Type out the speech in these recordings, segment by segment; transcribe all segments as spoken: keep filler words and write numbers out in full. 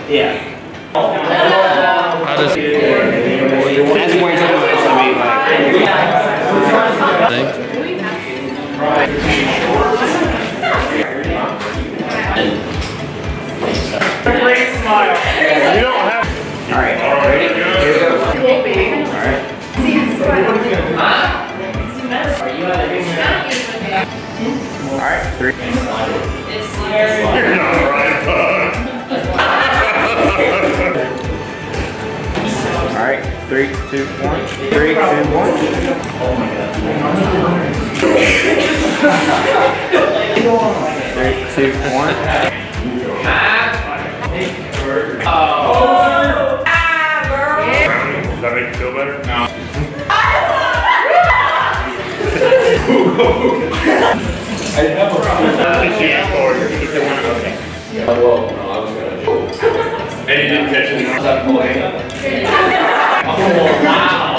Yeah. How does it? That's more intimidating to me. Think? Great smile. You don't have. All right. Ready? Here we go. All right. All right. Three. You're not right, bud. All right. Three, two, one. Three, two, one. Three, two, one. Oh. Does that make you feel better? No. I have a problem. And you didn't catch it. Oh, wow.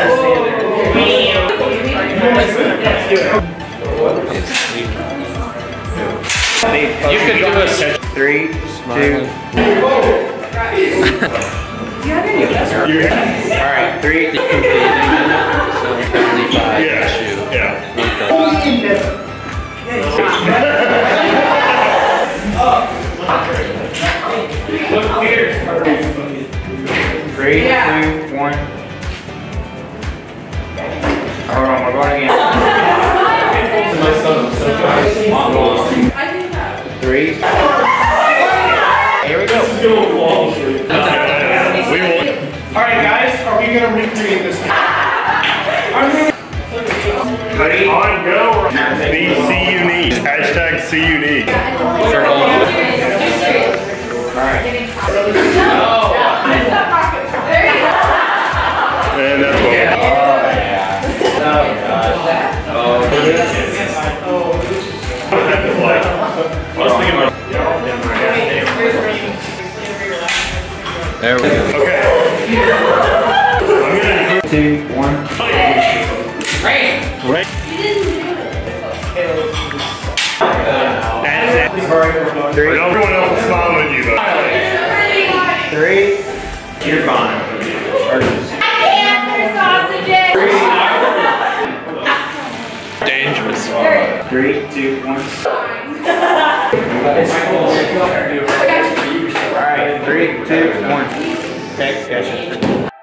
You could do a three, two. All right, three. seventy-five. Yeah. Yeah. Three, two, one. Hold on, we're going again. Three. Here we go. Alright guys, are we gonna recreate this? Ready? On go. Be see unique. Hashtag see unique. Alright. And that's what. Oh yeah. Oh gosh. Oh. There we go. Okay. Two, one. Right. Right. That's it. Three. Everyone else is smiling with you though. Three. You're gone. Dangerous. Three, two, one. Alright, three, two, one. Okay, gotcha.